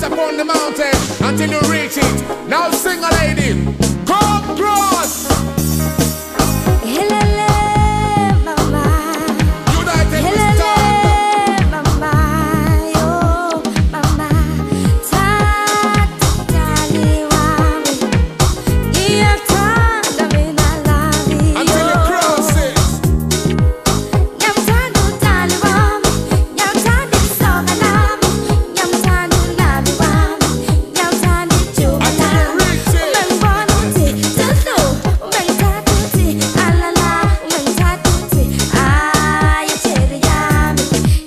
upon the mountain until you reach it. Now sing a lady, come cross. Helele mama, United we helele stand. mama, yo mama, tatali wami, iya tanda mina labi Until you cross it. nyam tandu tali wami, nyam tandu soga nami, nyam tandu labi wami, nyam tandu chuma Until you nami. reach it. Umengibona uthi tatu, umengithatha uthi alala, umengithatha uthi ayi cheri yami.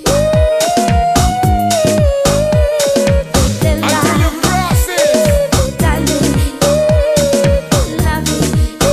Until you cross it. Darling, love you.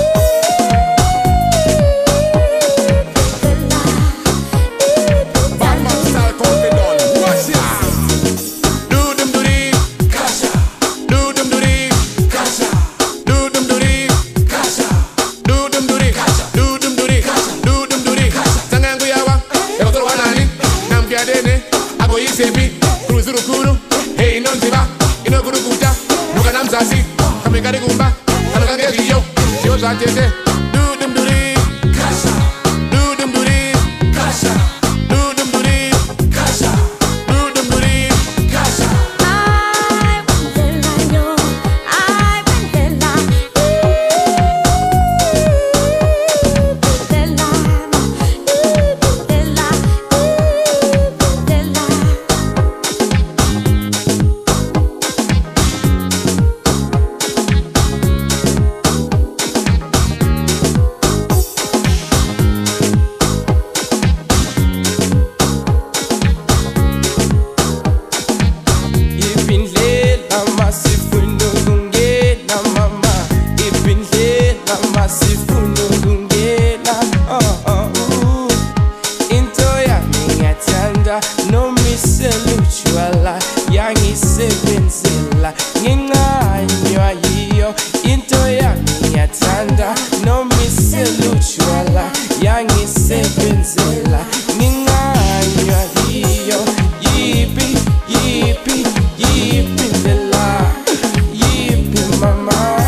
Bad man style count it down. Watch it. Do them do the kasha. Do them do the kasha. Do them do the kasha. Do them do the kasha. Do them do the kasha. Do them do the kasha. Sangangu yawa. Ego toro wanani. Nampia dene. Ago yisepi. Cruise rukuru. Hey nonziba. Ino guru kuja. Nuka namsasi. Kamikari gumba. Kalakage kiyo. Shio shantete. Do them do the kasha. Do them do the kasha. Do them do the kasha. Do them do the kasha. I wendela yo, I wendela, Ipindlela masifuna ukungena mama, ipindlela masifuna ukungena. Into yami ngiyathanda noma iselutshwala yangisebenzela nginganywa yiyo. Into yami ngiyathanda noma iselutshwala yangisebenzela nginganywa yiyo. Yipi yipi yipi ndlela, yipi mama.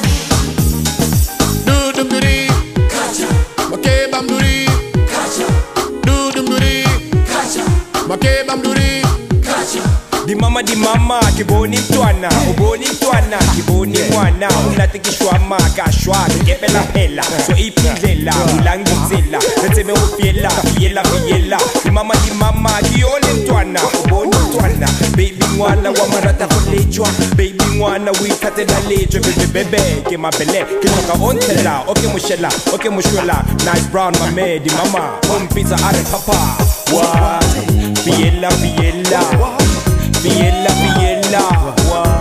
Do them do the kasha. Okay, bam do the kasha. Do them do the kasha. Okay, bam do the kasha. Di mama kiboni mtwana, uboni mtwana kiboni mwana, umlati kishwama kashwa kepela pela, so ipindlela ulangizela netsebe ufiela fiela fiela. Di mama kiole mtwana, uboni mtwana, baby mwana wa marata kolejwa, baby mwana wikate na lejwa, bebe ke mabele kitoka ontela, okay mushela, okay mushwela. Nice brown mame di mama, pizza are papa. What? Fiela fiela. Fiela, fiela, wow.